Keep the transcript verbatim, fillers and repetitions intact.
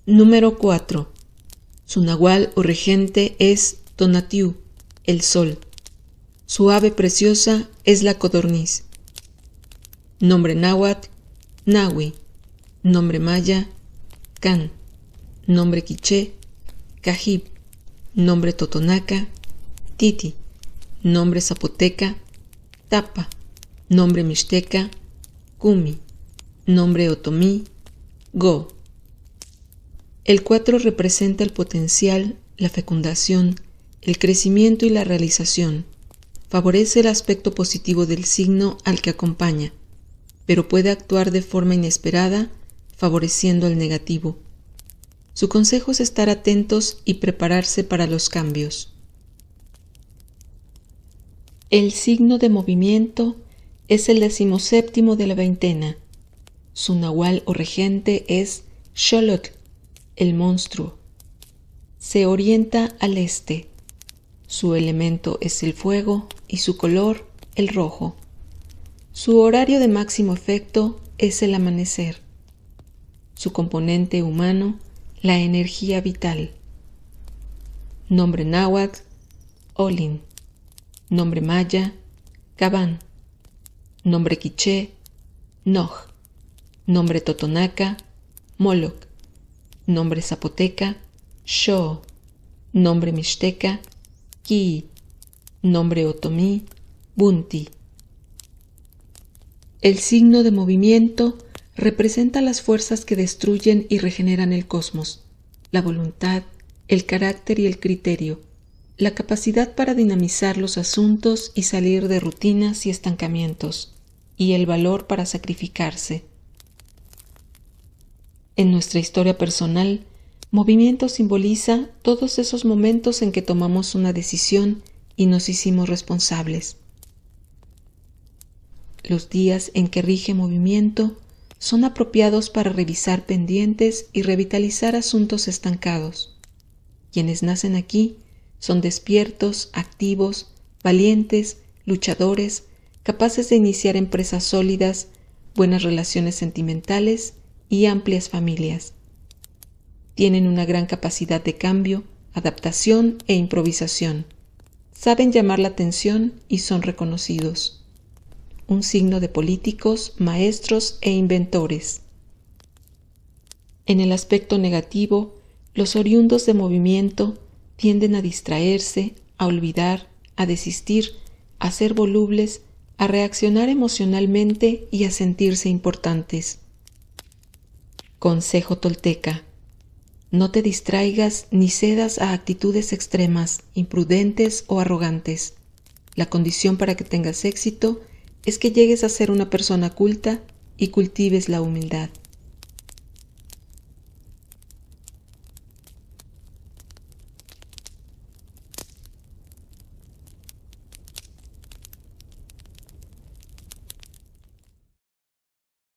Número cuatro. Su nahual o regente es Tonatiuh, el sol. Su ave preciosa es la codorniz. Nombre náhuatl, Nahui. Nombre maya, Can. Nombre quiché, Cajib. Nombre totonaca, Titi. Nombre zapoteca, Tapa. Nombre mixteca, Cumi. Nombre otomí, Go. El cuatro representa el potencial, la fecundación, el crecimiento y la realización. Favorece el aspecto positivo del signo al que acompaña, pero puede actuar de forma inesperada, favoreciendo el negativo. Su consejo es estar atentos y prepararse para los cambios. El signo de movimiento es el decimoséptimo de la veintena. Su nahual o regente es Xolotl, el monstruo. Se orienta al este. Su elemento es el fuego y su color el rojo. Su horario de máximo efecto es el amanecer. Su componente humano, la energía vital. Nombre náhuatl, Olin. Nombre maya, Cabán. Nombre quiché, Noj. Nombre totonaca, Moloc. Nombre zapoteca, Xo. Nombre mixteca, Ki. Nombre otomí, Bunti. El signo de movimiento representa las fuerzas que destruyen y regeneran el cosmos, la voluntad, el carácter y el criterio, la capacidad para dinamizar los asuntos y salir de rutinas y estancamientos, y el valor para sacrificarse. En nuestra historia personal, movimiento simboliza todos esos momentos en que tomamos una decisión y nos hicimos responsables. Los días en que rige movimiento son apropiados para revisar pendientes y revitalizar asuntos estancados. Quienes nacen aquí son despiertos, activos, valientes, luchadores, capaces de iniciar empresas sólidas, buenas relaciones sentimentales y amplias familias. Tienen una gran capacidad de cambio, adaptación e improvisación. Saben llamar la atención y son reconocidos. Un signo de políticos, maestros e inventores. En el aspecto negativo, los oriundos de movimiento tienden a distraerse, a olvidar, a desistir, a ser volubles, a reaccionar emocionalmente y a sentirse importantes. Consejo tolteca: no te distraigas ni cedas a actitudes extremas, imprudentes o arrogantes. La condición para que tengas éxito es que llegues a ser una persona culta y cultives la humildad.